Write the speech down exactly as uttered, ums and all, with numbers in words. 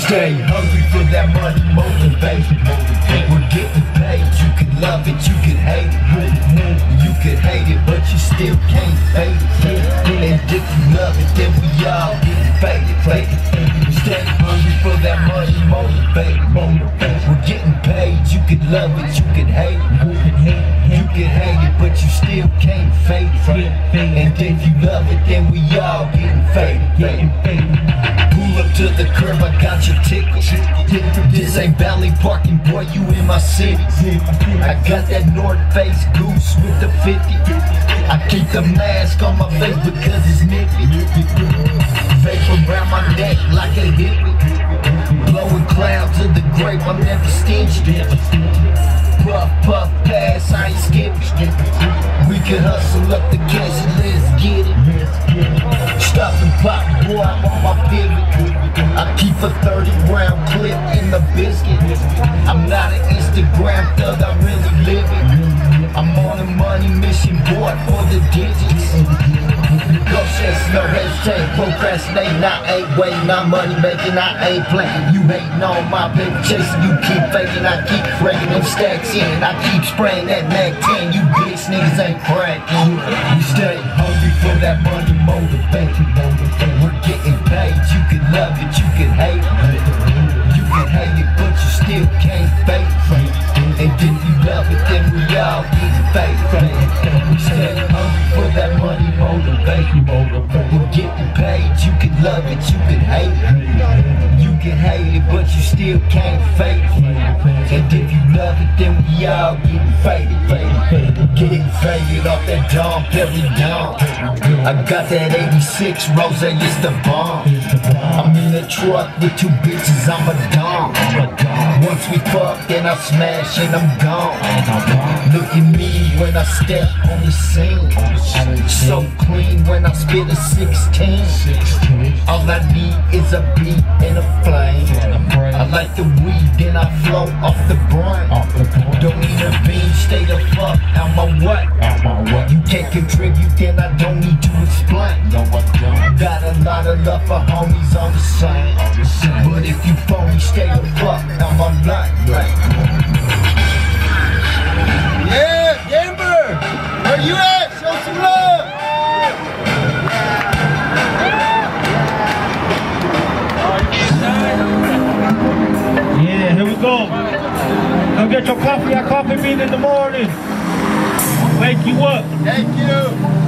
Stay hungry for that money, motivation. We're getting paid, you can love it, you can hate it. You can hate it, but you still can't fade it. And if you love it, then we all get faded. Stay hungry for that money, motivate. We're getting paid, you can love it, you can hate it. You can hate it, but you still can't fade it. And if you love it, then we all getting faded. Pull up to the curb, I got your ticket. This ain't Valley Parking, boy, you in my city. I got that North Face Goose with the fifty. I keep the mask on my face because it's nippy. Vape around my neck like a hippie. Blowing clouds of the grape, I'm never stingy. Puff, puff, pass, I ain't skipping. We can hustle up the cash and let's get it. Stop and pop, boy, I'm on my pivot. I keep a thirty round clip in the biscuit. I'm not an Instagram thug, I really live it. I'm on a money mission, boy, for the digits. Go chase, no hesitate, procrastinate, I ain't waiting, I'm money making, I ain't playing. You hating on my paper chasing, you keep faking, I keep breaking them stacks in. I keep spraying that Mac ten, you bitch niggas ain't cracking. You stay hungry for that money, motivation. We're getting paid, you can love it, you can hate it. You can hate it, but you still can't fake it. And if you love it, then we all get fake. We stay hungry for that money, motivation. We're getting paid, you can love it, you can hate it. You can hate it, but you still can't fake it. And if you love it, then we all getting faded. Getting faded off that Dom Perry Dom. I got that eighty-six Rose, it's the bomb. I'm in the truck with two bitches, I'm a dom. Once we fuck, then I smash and I'm gone. Look at me when I step on the scene. So clean when I spit a sixteen. All I need is a beat and a flame. I like the weed, then I float off the brain. Don't need a bean, stay the fuck out my way. You can't contribute, then I don't need to explain. Got a lot of love for homies on the same. But if you phony, stay the fuck out my life. Yeah, Denver! Where you at? Show some love! Yeah, here we go. Go get your coffee at Coffee Bean in the morning. Wake you up. Thank you.